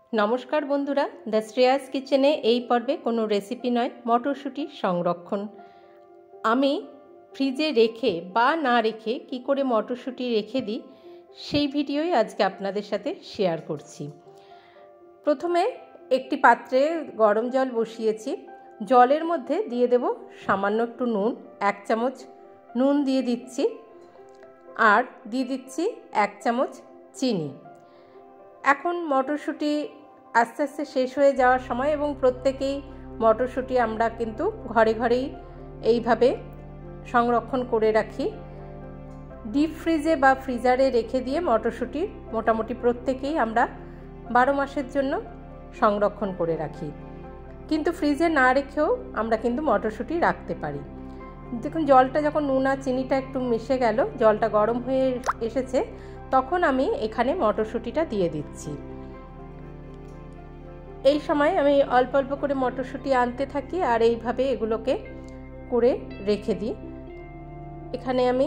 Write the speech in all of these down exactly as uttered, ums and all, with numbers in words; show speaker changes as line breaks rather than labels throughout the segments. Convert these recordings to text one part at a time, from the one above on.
नमस्कार बंधुरा द श्रेयास किचेने এই পর্বে কোনো রেসিপি নয় মটরশুঁটি সংরক্ষণ। আমি ফ্রিজে রেখে বা না রেখে কি করে মটরশুঁটি রেখে দিই সেই ভিডিওই আজকে আপনাদের সাথে শেয়ার করছি। প্রথমে একটি পাত্রে গরম জল বসিয়েছি, জলের মধ্যে দিয়ে দেব সামান্য একটু নুন, এক চামচ নুন দিয়ে দিচ্ছি, আর দিয়ে দিচ্ছি এক চামচ চিনি। এখন মটরশুঁটি আস্তে আস্তে শেষ হয়ে যাওয়ার সময় এবং প্রত্যেকেই মটরশুঁটি আমরা কিন্তু ঘরে ঘরেই এইভাবে সংরক্ষণ করে রাখি। ডিপ ফ্রিজে বা ফ্রিজারে রেখে দিয়ে মটরশুঁটি মোটামুটি প্রত্যেকেই আমরা বারো মাসের জন্য সংরক্ষণ করে রাখি, কিন্তু ফ্রিজে না রেখেও আমরা কিন্তু মটরশুঁটি রাখতে পারি। দেখুন জলটা যখন নুন আর চিনিটা একটু মিশে গেল, জলটা গরম হয়ে এসেছে, তখন আমি এখানে মটরশুঁটিটা দিয়ে দিচ্ছি। এই সময় আমি অল্প অল্প করে মটরশুঁটি আনতে থাকি আর এইভাবে এগুলোকে করে রেখে দিই। এখানে আমি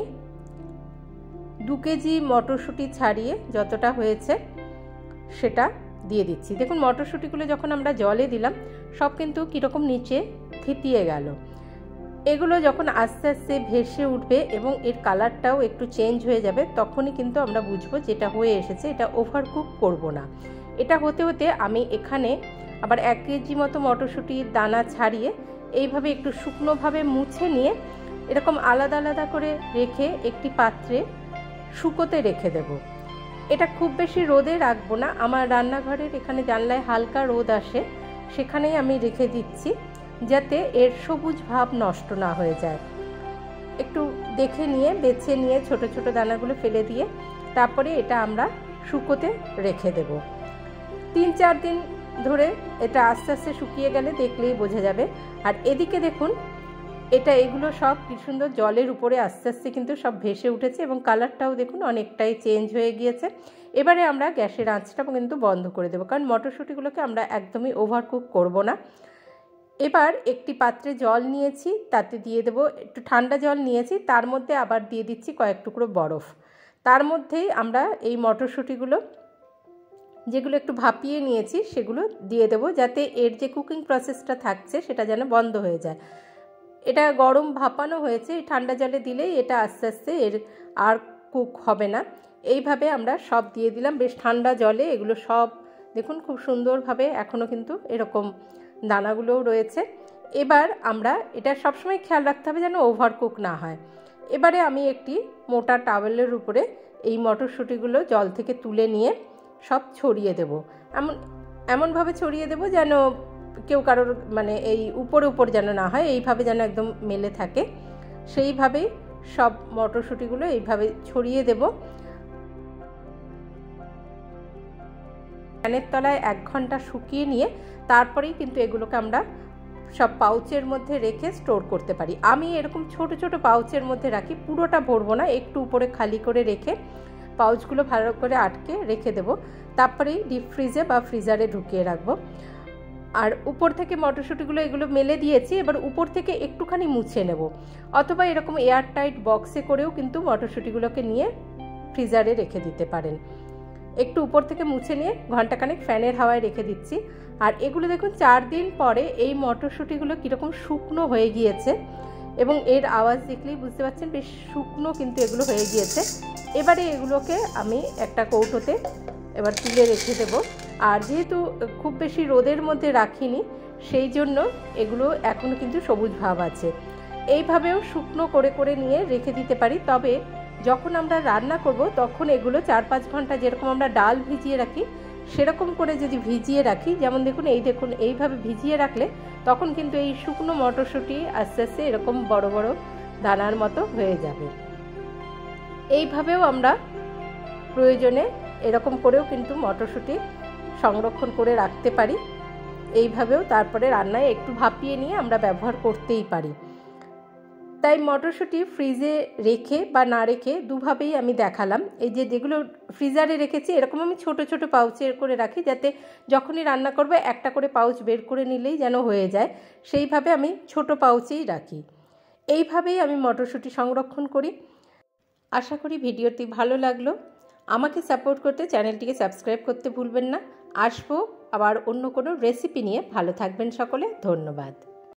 দু কেজি মটরশুঁটি ছাড়িয়ে যতটা হয়েছে সেটা দিয়ে দিচ্ছি। দেখুন মটরশুঁটিগুলো যখন আমরা জলে দিলাম সব কিন্তু কীরকম নিচে থিতিয়ে গেল। এগুলো যখন আস্তে আস্তে ভেসে উঠবে এবং এর কালারটাও একটু চেঞ্জ হয়ে যাবে, তখনই কিন্তু আমরা বুঝবো যেটা হয়ে এসেছে। এটা ওভারকুক করব না। এটা হতে হতে আমি এখানে আবার এক কেজি মতো মটরশুঁটির দানা ছাড়িয়ে এইভাবে একটু শুকনোভাবে মুছে নিয়ে এরকম আলাদা আলাদা করে রেখে একটি পাত্রে শুকোতে রেখে দেব। এটা খুব বেশি রোদে রাখবো না, আমার রান্নাঘরের এখানে জানলায় হালকা রোদ আসে, সেখানেই আমি রেখে দিচ্ছি যাতে এর সবুজ ভাব নষ্ট না হয়ে যায়। একটু দেখে নিয়ে বেছে নিয়ে ছোট ছোট দানাগুলো ফেলে দিয়ে তারপরে এটা আমরা শুকোতে রেখে দেব। তিন চার দিন ধরে এটা আস্তে আস্তে শুকিয়ে গেলে দেখলেই বোঝা যাবে। আর এদিকে দেখুন এটা এগুলো সব কি সুন্দর জলের উপরে আস্তে আস্তে কিন্তু সব ভেসে উঠেছে এবং কালারটাও দেখুন অনেকটাই চেঞ্জ হয়ে গিয়েছে। এবারে আমরা গ্যাসের আঁচটা কিন্তু বন্ধ করে দেবো, কারণ মটরশুঁটিগুলোকে আমরা একদমই ওভারকুক করব না। এবার একটি পাত্রে জল নিয়েছি, তাতে দিয়ে দেবো একটু ঠান্ডা জল নিয়েছি, তার মধ্যে আবার দিয়ে দিচ্ছি কয়েক টুকরো বরফ। তার মধ্যেই আমরা এই মটরশুঁটিগুলো যেগুলো একটু ভাপিয়ে নিয়েছি সেগুলো দিয়ে দেবো, যাতে এর যে কুকিং প্রসেসটা থাকছে সেটা যেন বন্ধ হয়ে যায়। এটা গরম ভাপানো হয়েছে, ঠান্ডা জলে দিলেই এটা আস্তে আস্তে এর আর কুক হবে না। এইভাবে আমরা সব দিয়ে দিলাম বেশ ঠান্ডা জলে। এগুলো সব দেখুন খুব সুন্দরভাবে এখনও কিন্তু এরকম দানাগুলোও রয়েছে। এবার আমরা এটা সবসময় খেয়াল রাখতে হবে যেন ওভারকুক না হয়। এবারে আমি একটি মোটা টাওয়েলের উপরে এই মটরশুঁটিগুলো জল থেকে তুলে নিয়ে সব ছড়িয়ে দেব। এমন এমনভাবে ছড়িয়ে দেব যেন কেউ কারোর মানে এই উপরে উপর যেন না হয়, এইভাবে যেন একদম মেলে থাকে, সেইভাবেই সব মটরশুঁটিগুলো এইভাবে ছড়িয়ে দেব। ফ্যানের তলায় এক ঘন্টা শুকিয়ে নিয়ে তারপরেই কিন্তু এগুলোকে আমরা সব পাউচের মধ্যে রেখে স্টোর করতে পারি। আমি এরকম ছোট ছোট পাউচের মধ্যে রাখি, পুরোটা ভরবো না, একটু উপরে খালি করে রেখে পাউচগুলো ভালো করে আটকে রেখে দেব। তারপরেই ডিপ ফ্রিজে বা ফ্রিজারে ঢুকিয়ে রাখবো। আর উপর থেকে মটরশুঁটিগুলো এগুলো মেলে দিয়েছি, এবার উপর থেকে একটুখানি মুছে নেব, অথবা এরকম এয়ারটাইট বক্সে করেও কিন্তু মটরশুঁটিগুলোকে নিয়ে ফ্রিজারে রেখে দিতে পারেন। একটু উপর থেকে মুছে নিয়ে ঘন্টাখানেক ফ্যানের হাওয়ায় রেখে দিচ্ছি। আর এগুলো দেখুন চার দিন পরে এই মটরশুঁটিগুলো কীরকম শুকনো হয়ে গিয়েছে এবং এর আওয়াজ দেখলেই বুঝতে পারছেন বেশ শুকনো কিন্তু এগুলো হয়ে গিয়েছে। এবারে এগুলোকে আমি একটা কৌটোতে এবার তুলে রেখে দেব। আর যেহেতু খুব বেশি রোদের মধ্যে রাখিনি সেই জন্য এগুলো এখনও কিন্তু সবুজ ভাব আছে। এইভাবেও শুকনো করে করে নিয়ে রেখে দিতে পারি, তবে যখন আমরা রান্না করব তখন এগুলো চার পাঁচ ঘন্টা যেরকম আমরা ডাল ভিজিয়ে রাখি সেরকম করে যদি ভিজিয়ে রাখি, যেমন দেখুন এই দেখুন এইভাবে ভিজিয়ে রাখলে তখন কিন্তু এই শুকনো মটরশুঁটি আস্তে আস্তে এরকম বড় বড় দানার মতো হয়ে যাবে। এইভাবেও আমরা প্রয়োজনে এরকম করেও কিন্তু মটরশুঁটি সংরক্ষণ করে রাখতে পারি। এইভাবেও তারপরে রান্নায় একটু ভাপিয়ে নিয়ে আমরা ব্যবহার করতেই পারি। তাই মটরশুঁটি ফ্রিজে রেখে বা না রেখে দুভাবেই আমি দেখালাম। এই যে যেগুলো ফ্রিজারে রেখেছি এরকম আমি ছোট ছোট পাউচে করে রাখি, যাতে যখনই রান্না করবে একটা করে পাউচ বের করে নিলেই যেন হয়ে যায়, সেইভাবে আমি ছোট পাউচেই রাখি। এইভাবেই আমি মটরশুঁটি সংরক্ষণ করি। আশা করি ভিডিওটি ভালো লাগলো। আমাকে সাপোর্ট করতে চ্যানেলটিকে সাবস্ক্রাইব করতে ভুলবেন না। আসবো আবার অন্য কোনো রেসিপি নিয়ে। ভালো থাকবেন সকলে, ধন্যবাদ।